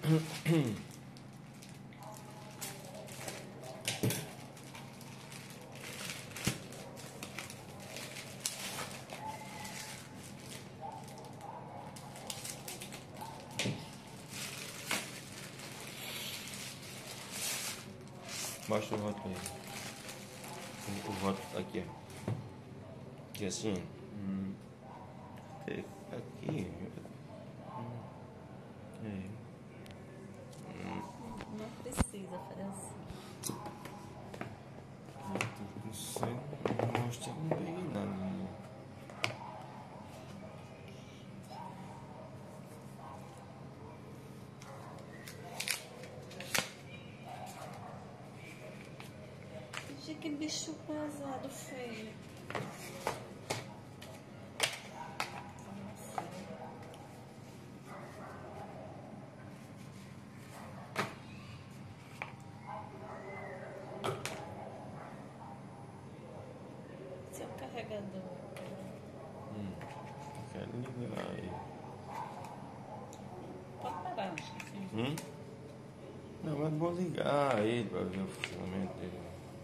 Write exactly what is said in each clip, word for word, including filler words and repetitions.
Mostra o rótulo aí. O, o rótulo tá aqui, ó. Aqui assim. Hum. Aqui. Hum. É. Hum. Não precisa fazer assim. Não sei. Mostra, não peguei nada. Gente, que bicho pesado, feio. Seu carregador. Hum. Quero ligar aí. Pode parar, acho que sim. Hum? Não, é bom ligar ele para ver o funcionamento dele.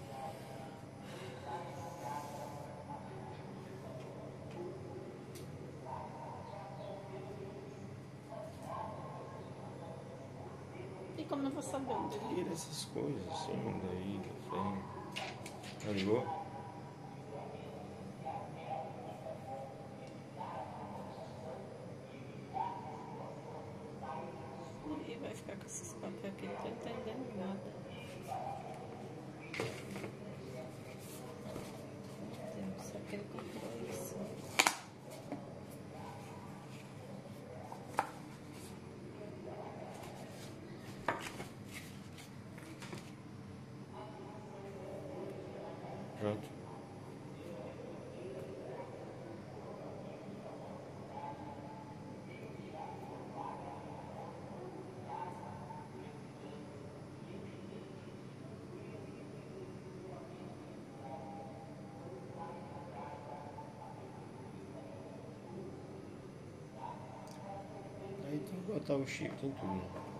E como eu vou saber onde ele Tira essas coisas assim, daí, da frente. Já ligou? e vai ficar com esses papéis aqui? Não tô entendendo nada. Meu Deus, só que ele comprou isso. Pronto. Aí tem que botar o chip, tem tudo.